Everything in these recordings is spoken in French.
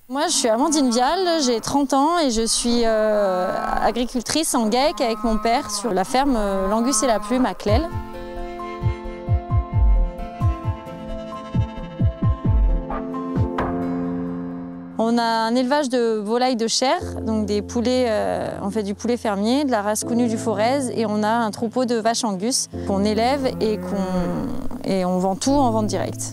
Moi, je suis Amandine Vial, j'ai 30 ans et je suis agricultrice en GAEC avec mon père sur la ferme L'Angus et la Plume à Clel. On a un élevage de volailles de chair, donc des poulets, on fait du poulet fermier, de la race connue du Forez, et on a un troupeau de vaches Angus qu'on élève et on vend tout en vente directe.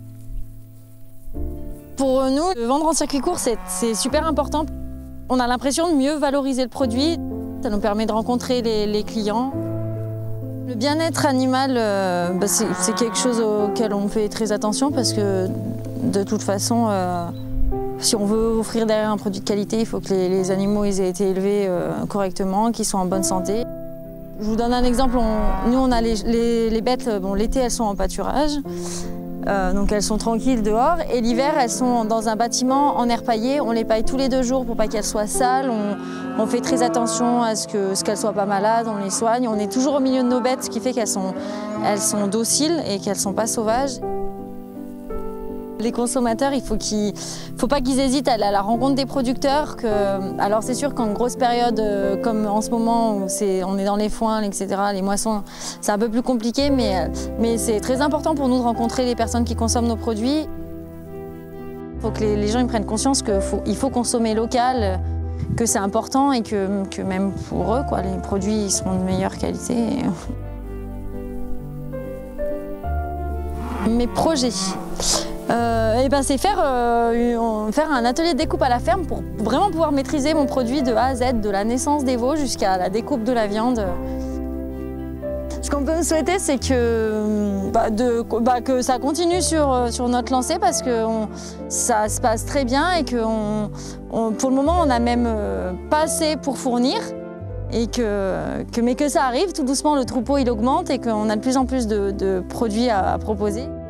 Pour nous, vendre en circuit court, c'est super important. On a l'impression de mieux valoriser le produit. Ça nous permet de rencontrer les clients. Le bien-être animal, c'est quelque chose auquel on fait très attention parce que de toute façon, si on veut offrir derrière un produit de qualité, il faut que les animaux aient été élevés correctement, qu'ils soient en bonne santé. Je vous donne un exemple. Nous, on a les bêtes, l'été, elles sont en pâturage. Donc elles sont tranquilles dehors et l'hiver elles sont dans un bâtiment en air paillé. On les paille tous les 2 jours pour pas qu'elles soient sales. On fait très attention à ce qu'elles soient pas malades, on les soigne. On est toujours au milieu de nos bêtes, ce qui fait qu'elles sont dociles et qu'elles sont pas sauvages. Les consommateurs, il faut pas qu'ils hésitent à aller à la rencontre des producteurs. Alors c'est sûr qu'en grosse période, comme en ce moment où on est dans les foins, etc., les moissons, c'est un peu plus compliqué, mais c'est très important pour nous de rencontrer les personnes qui consomment nos produits. Il faut que les gens ils prennent conscience qu'il faut consommer local, que c'est important et que même pour eux, les produits ils seront de meilleure qualité. Mes projets. C'est faire un atelier de découpe à la ferme pour vraiment pouvoir maîtriser mon produit de A à Z, de la naissance des veaux jusqu'à la découpe de la viande. Ce qu'on peut souhaiter, c'est que ça continue sur notre lancée parce que ça se passe très bien et que pour le moment, on n'a même pas assez pour fournir. Mais que ça arrive tout doucement, le troupeau il augmente et qu'on a de plus en plus de produits à proposer.